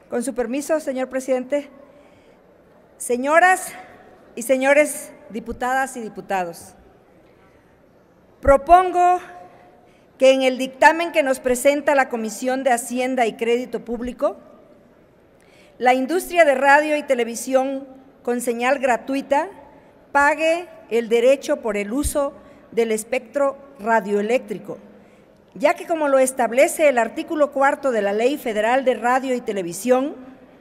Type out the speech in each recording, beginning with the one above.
Con su permiso, señor presidente. Señoras y señores diputadas y diputados, propongo que en el dictamen que nos presenta la Comisión de Hacienda y Crédito Público, la industria de radio y televisión con señal gratuita pague el derecho por el uso del espectro radioeléctrico, ya que, como lo establece el artículo 4 de la Ley Federal de Radio y Televisión,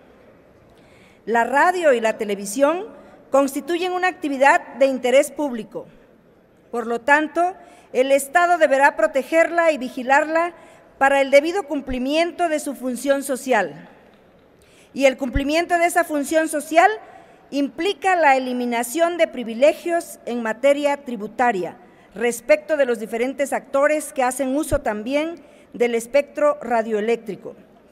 la radio y la televisión constituyen una actividad de interés público. Por lo tanto, el Estado deberá protegerla y vigilarla para el debido cumplimiento de su función social. Y el cumplimiento de esa función social implica la eliminación de privilegios en materia tributaria respecto de los diferentes actores que hacen uso también del espectro radioeléctrico.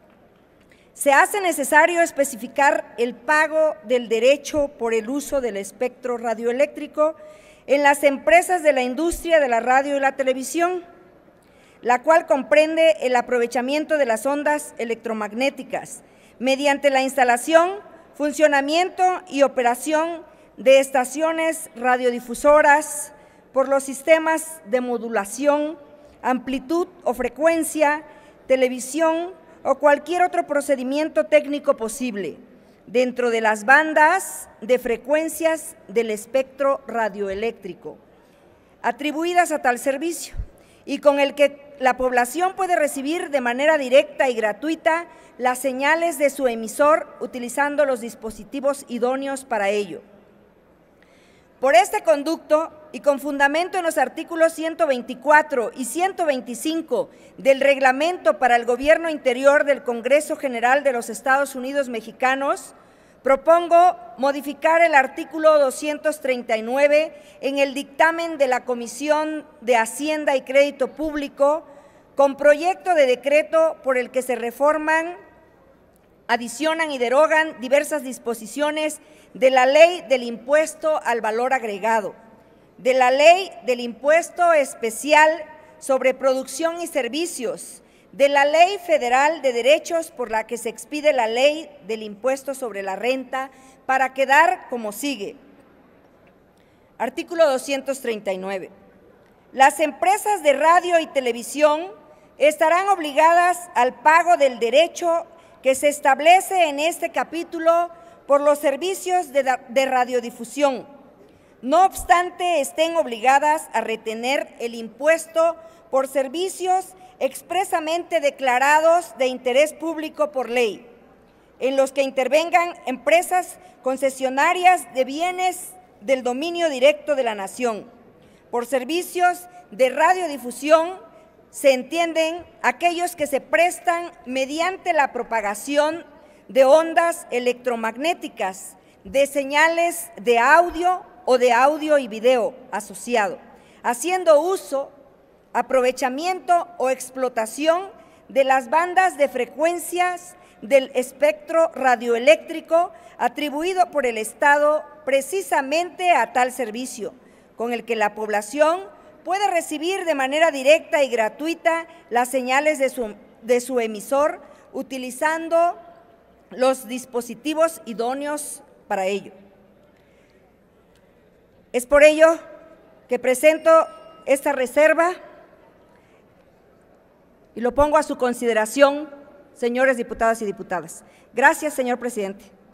Se hace necesario especificar el pago del derecho por el uso del espectro radioeléctrico en las empresas de la industria de la radio y la televisión, la cual comprende el aprovechamiento de las ondas electromagnéticas mediante la instalación, funcionamiento y operación de estaciones radiodifusoras por los sistemas de modulación, amplitud o frecuencia, televisión o cualquier otro procedimiento técnico posible dentro de las bandas de frecuencias del espectro radioeléctrico atribuidas a tal servicio y con el que la población puede recibir de manera directa y gratuita las señales de su emisor utilizando los dispositivos idóneos para ello. Por este conducto y con fundamento en los artículos 124 y 125 del Reglamento para el Gobierno Interior del Congreso General de los Estados Unidos Mexicanos, propongo modificar el artículo 239 en el dictamen de la Comisión de Hacienda y Crédito Público con proyecto de decreto por el que se reforman, adicionan y derogan diversas disposiciones de la Ley del Impuesto al Valor Agregado, de la Ley del Impuesto Especial sobre Producción y Servicios, de la Ley Federal de Derechos por la que se expide la Ley del Impuesto sobre la Renta, para quedar como sigue. Artículo 239. Las empresas de radio y televisión estarán obligadas al pago del derecho que se establece en este capítulo por los servicios de radiodifusión, no obstante estén obligadas a retener el impuesto por servicios expresamente declarados de interés público por ley, en los que intervengan empresas concesionarias de bienes del dominio directo de la nación. Por servicios de radiodifusión se entienden aquellos que se prestan mediante la propagación de ondas electromagnéticas, de señales de audio o de audio y video asociado, haciendo uso, aprovechamiento o explotación de las bandas de frecuencias del espectro radioeléctrico atribuido por el Estado precisamente a tal servicio, con el que la población puede recibir de manera directa y gratuita las señales de su emisor utilizando los dispositivos idóneos para ello. Es por ello que presento esta reserva y lo pongo a su consideración, señores diputados y diputadas. Gracias, señor presidente.